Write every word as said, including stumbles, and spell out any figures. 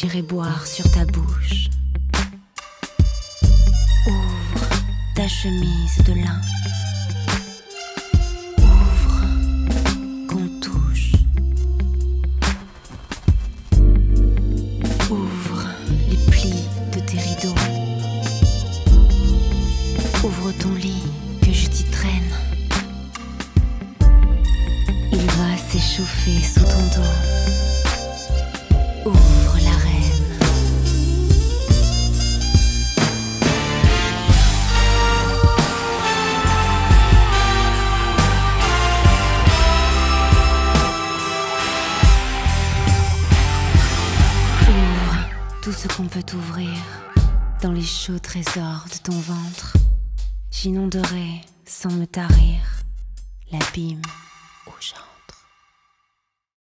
J'irai boire sur ta bouche. Ouvre ta chemise de lin. Ouvre qu'on touche. Ouvre les plis de tes rideaux. Ouvre ton lit que je t'y traîne. Il va s'échauffer sous ton dos. Ouvre la reine. Ouvre tout ce qu'on peut ouvrir dans les chauds trésors de ton ventre. J'inonderai sans me tarir l'abîme